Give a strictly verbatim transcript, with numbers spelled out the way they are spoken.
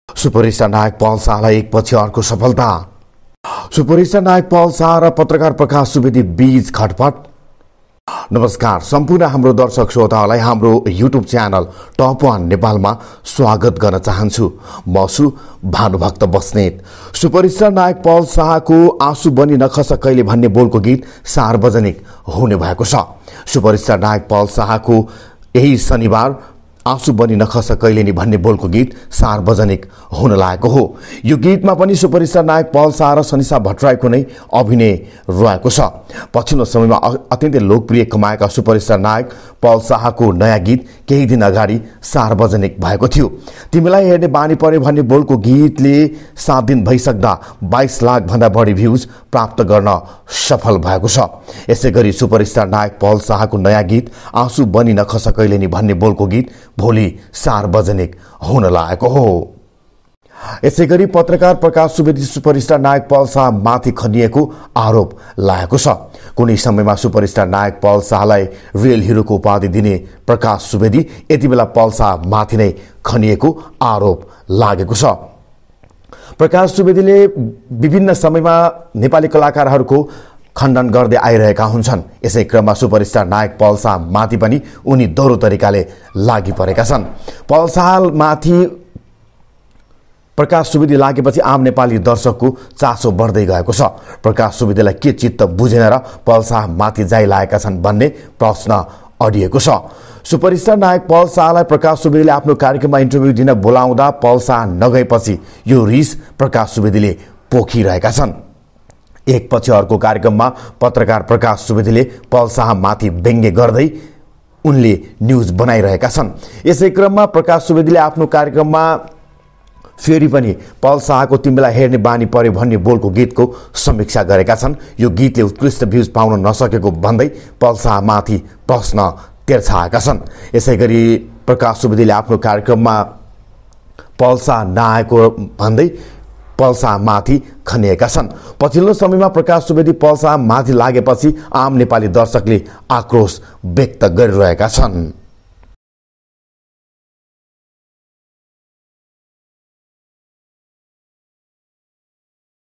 Superstar नायक पल शाहलाई एकपछि अर्को सफलता। सुपरस्टार नायक पल शाह र पत्रकार प्रकाश सुवेदी बीच खटपट। नमस्कार सम्पूर्ण हाम्रो दर्शक श्रोताहरूलाई हाम्रो युट्युब च्यानल टप वान नेपालमा स्वागत गर्न चाहन्छु। म छु भानुभक्त बस्नेत। सुपरस्टार नायक पल शाहको आँसु बनी नखस कहिले भन्ने बोलको गीत सार्वजनिक हुने भएको छ। सुपरस्टार नायक पल शाहको यही शनिबार आँसु बनी नखस कहिले नि भन्ने बोलको गीत सार्वजनिक हुन लागेको हो। यो गीतमा पनि सुपरस्टार नायक पल शाह र सनिसा भट्टराईको नै अभिनय रहेको छ। पछिल्लो समयमा अत्यन्तै लोकप्रिय कमाएका सुपरस्टार नायक पल शाहको नयाँ गीत केही दिन अगाडि सार्वजनिक भएको थियो। तिमीलाई हेर्ने बानी पर्यो भन्ने बोलको गीतले सात दिन भइसक्दा बाइस लाख भन्दा बढी भ्युज प्राप्त गर्न सफल भएको छ। यसै गरी सुपरस्टार नायक पल शाहको नयाँ गीत आँसु बनी नखस कहिले नि भन्ने बोलको गीत भोलि सार्वजनिक हुन लागेको हो। यसै गरी पत्रकार प्रकाश सुवेदी सुपरस्टार नायक पल शाह माथि खनिएको आरोप लागेको छ। कुनै समयमा सुपरस्टार नायक पल शाहलाई रियल हिरोको उपाधि दिने प्रकाश सुवेदी यति बेला पल शाह माथि नै खनिएको आरोप लागेको छ। प्रकाश सुवेदीले विभिन्न समयमा नेपाली कलाकारहरूको खण्डन गर्दै आइरहेका हुन्छन्। यसै क्रममा सुपरस्टार नायक पल शाह माथि पनि उनी दोहोरो तरिकाले लागि परेका छन्। पल शाह माथि प्रकाश सुवेदी लागेपछि आम नेपाली दर्शकको चासो बढ्दै गएको छ। प्रकाश सुवेदीलाई के चित्त बुझेन र पल शाह माथि जाइ लागेका छन् भन्ने प्रश्न अडिएको छ। सुपरस्टार नायक पल शाहलाई प्रकाश सुवेदीले आफ्नो कार्यक्रममा इन्टरभ्यू दिन बोलाउँदा पल शाह नगएपछि यो रिस प्रकाश सुवेदीले पोखिरहेका छन्। एकपछि अर्को कार्यक्रममा पत्रकार प्रकाश सुवेदीले पल शाह माथि व्यङ्ग्य गर्दै उनले न्युज बनाइरहेका छन्। यसै क्रममा प्रकाश सुवेदीले आफ्नो कार्यक्रममा फेरि पनि पल शाहको तिमीलाई हेर्ने बानी पर्यो भन्ने बोलको गीतको समीक्षा गरेका छन्। यो गीतले उत्कृष्ट भ्युज पाउन नसकेको भन्दै पल शाह माथि प्रश्न तेर्छाएका छन्। यसै गरी प्रकाश सुवेदीले आफ्नो कार्यक्रममा पल शाह नआएको भन्दै पल शाह माथि खनिएका छन्। पछिल्लो समयमा प्रकाश सुवेदी पल शाह माथि लागेपछि आम नेपाली दर्शकले आक्रोश व्यक्त गरिरहेका छन्।